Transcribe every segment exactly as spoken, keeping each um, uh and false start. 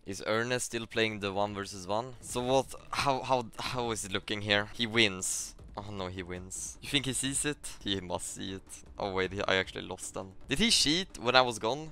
Is Ernest still playing the one versus one? So what? How how how is it looking here? He wins. Oh no, he wins. You think he sees it? He must see it. Oh wait, he, I actually lost them. Did he cheat when I was gone?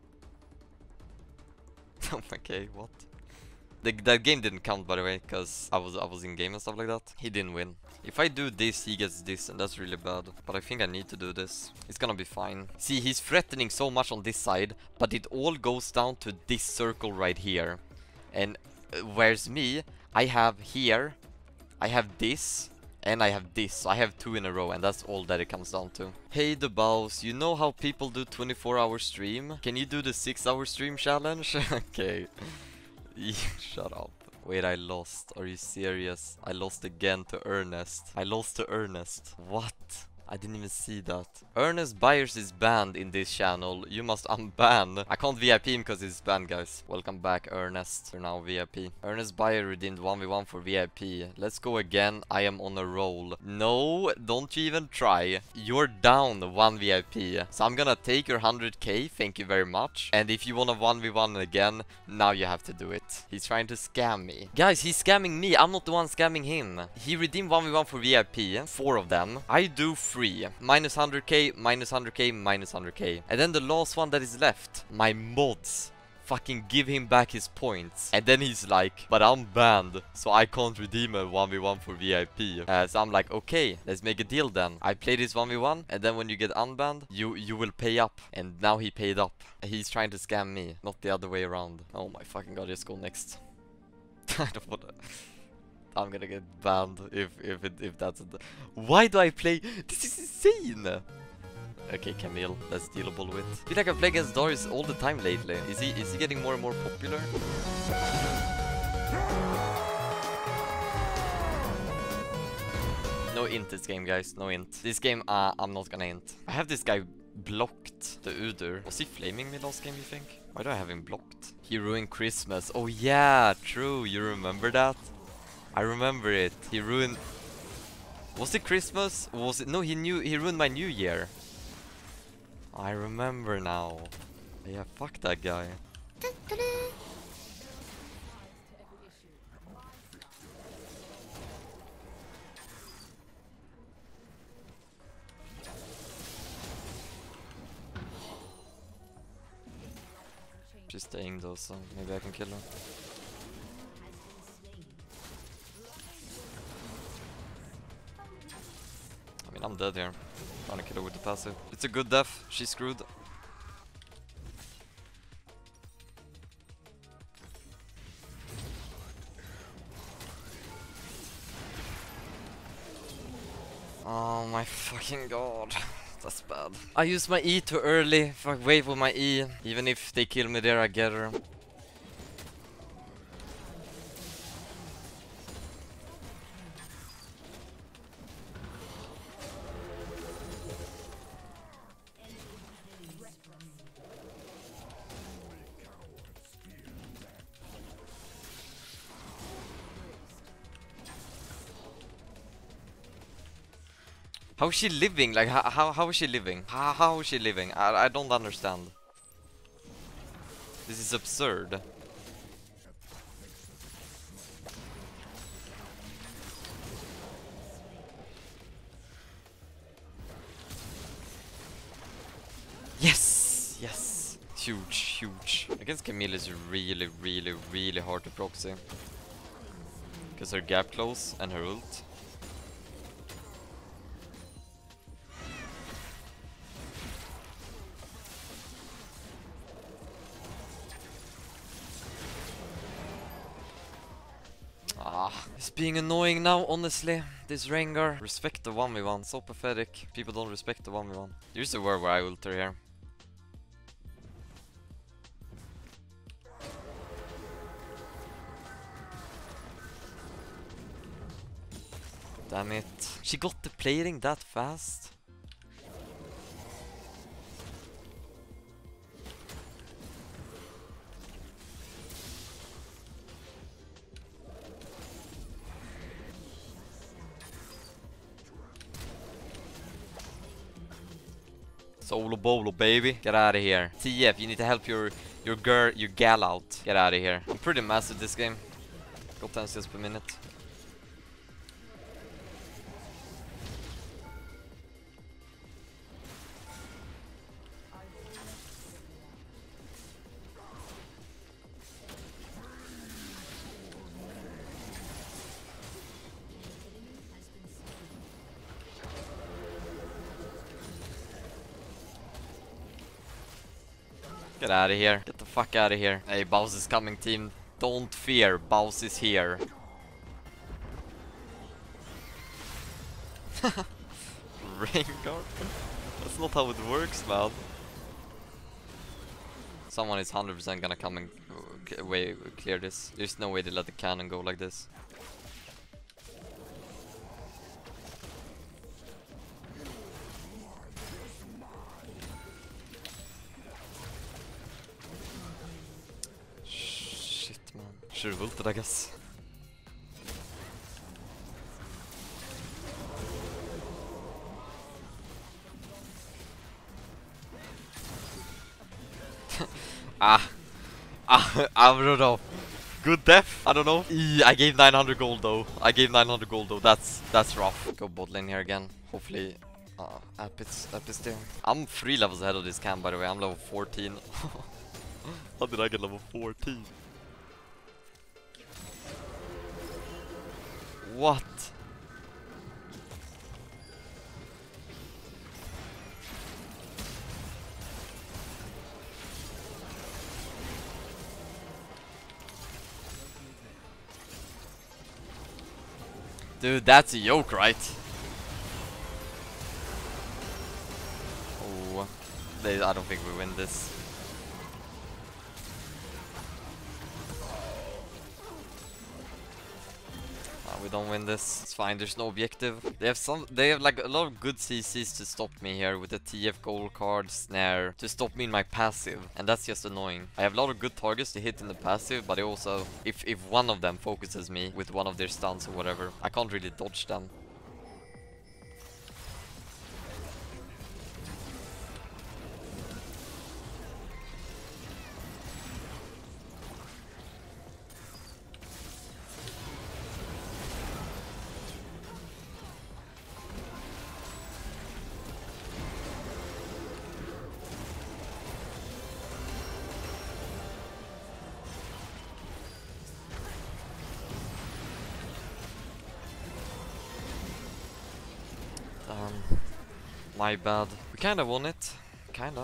Okay, what? The, that game didn't count, by the way, because I was I was in game and stuff like that. He didn't win. If I do this, he gets this, and that's really bad. But I think I need to do this. It's gonna be fine. See, he's threatening so much on this side, but it all goes down to this circle right here. And uh, where's me? I have here, I have this, and I have this. So I have two in a row, and that's all that it comes down to. Hey, the boss, you know how people do twenty-four hour stream? Can you do the six hour stream challenge? Okay. Shut up. Wait, I lost. Are you serious? I lost again to Ernest. I lost to Ernest. What? I didn't even see that. Ernest Byers is banned in this channel. You must unban. I can't V I P him because he's banned, guys. Welcome back, Ernest. You're now V I P. Ernest Byers redeemed one v one for V I P. Let's go again. I am on a roll. No, don't you even try. You're down one V I P. So I'm gonna take your one hundred K. Thank you very much. And if you wanna one v one again, now you have to do it. He's trying to scam me. Guys, he's scamming me. I'm not the one scamming him. He redeemed one v one for V I P. Four of them. I do free. Minus one hundred K, minus one hundred K, minus one hundred K. And then the last one that is left, my mods fucking give him back his points. And then he's like, but I'm banned, so I can't redeem a one v one for V I P. Uh, so I'm like, okay, let's make a deal then. I play this one v one, and then when you get unbanned, you, you will pay up. And now he paid up. He's trying to scam me, not the other way around. Oh my fucking god, let's go next. I don't wanna... I'm gonna get banned if if it, if that's a why do I play? This is insane. Okay, Camille, that's dealable with. I feel like I play against Darius all the time lately. Is he is he getting more and more popular? No int this game, guys. No int. This game, uh, I'm not gonna int. I have this guy blocked, the Udur. Was he flaming me last game, you think? Why do I have him blocked? He ruined Christmas. Oh yeah, true. You remember that? I remember it. He ruined... Was it Christmas? Or was it... No, he knew... He ruined my New Year. I remember now. Yeah, fuck that guy. She's staying though, so maybe I can kill her. I mean, I'm dead here. Trying to kill her with the passive. It's a good death. She's screwed. Oh my fucking god. That's bad. I used my E too early. If I wait for my E, even if they kill me there, I get her. How is she living? Like, how, how, how is she living? How, how is she living? I, I don't understand. This is absurd. Yes! Yes! Huge, huge. Against Camille is really, really, really hard to proxy. Because her gap close and her ult. Ah, it's being annoying now, honestly. This Rengar. Respect the one v one, so pathetic. People don't respect the one v one. Here's the word where I ult her here. Damn it. She got the plating that fast? Solo bolo, baby. Get out of here. T F, you need to help your Your girl, your gal out. Get out of here. I'm pretty massive this game. Got ten kills per minute. Get out of here. Get the fuck out of here. Hey, Baus is coming, team. Don't fear. Baus is here. Rengar? That's not how it works, man. Someone is one hundred percent gonna come and uh, way clear this. There's no way they let the cannon go like this. Should've ulted, I guess. ah. Ah, I don't know. Good death, I don't know. E I gave nine hundred gold though. I gave nine hundred gold though. That's that's rough. Go bot lane here again. Hopefully uh App is, App is there. I'm three levels ahead of this cam, by the way. I'm level fourteen. How did I get level fourteen? What? Dude, that's a yoke, right? Oh, they, I don't think we win this. We don't win this. It's fine. There's no objective. They have some. They have like a lot of good C Cs to stop me here with the T F gold card, snare, to stop me in my passive, and that's just annoying. I have a lot of good targets to hit in the passive, but I also, if if one of them focuses me with one of their stuns or whatever, I can't really dodge them. Um, my bad. We kinda won it. Kinda.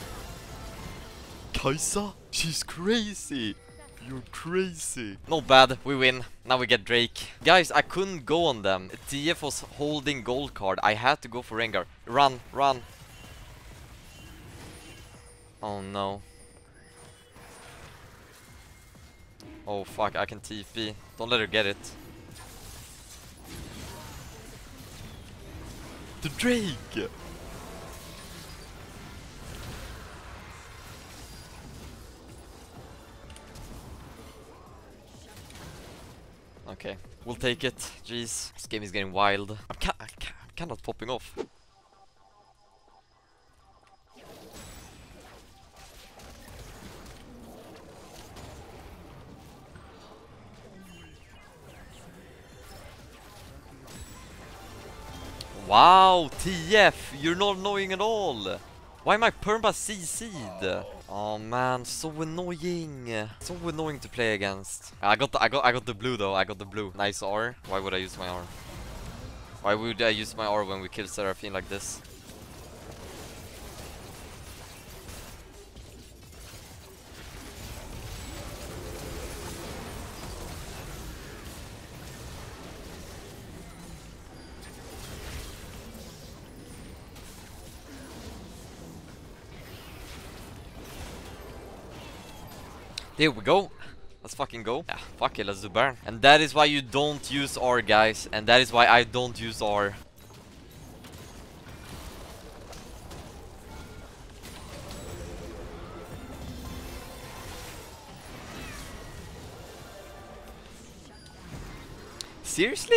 Kai'Sa? She's crazy! You're crazy! Not bad, we win. Now we get Drake. Guys, I couldn't go on them. T F was holding gold card. I had to go for Rengar. Run, run. Oh no. Oh fuck, I can T P. Don't let her get it. The Drake! Okay, we'll take it. Jeez, this game is getting wild. I'm, ca I ca I'm kind of popping off. Wow, T F, you're not annoying at all. Why am I perma C C'd? Oh man, so annoying. So annoying to play against. I got the, I got I got the blue though. I got the blue. Nice R. Why would I use my R? Why would I use my R when we kill Seraphine like this? There we go. Let's fucking go. Yeah, fuck it, let's do Baron. And that is why you don't use R, guys. And that is why I don't use R. Seriously?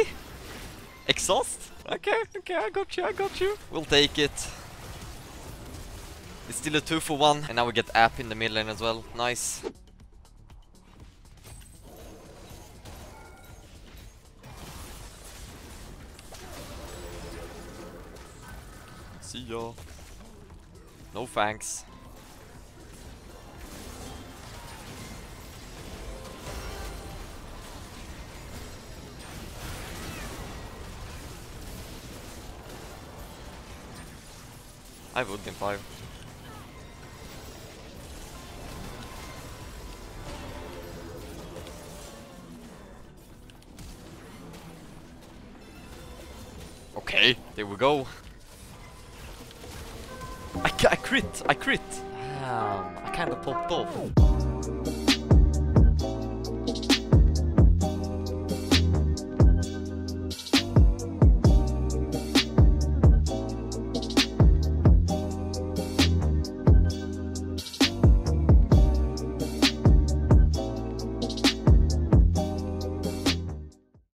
Exhaust? Okay, okay, I got you, I got you. We'll take it. Still a two for one, and now we get App in the mid lane as well. Nice. See ya. No thanks. I would in five. Okay, there we go. I, I crit! I crit! Damn, I kinda popped off.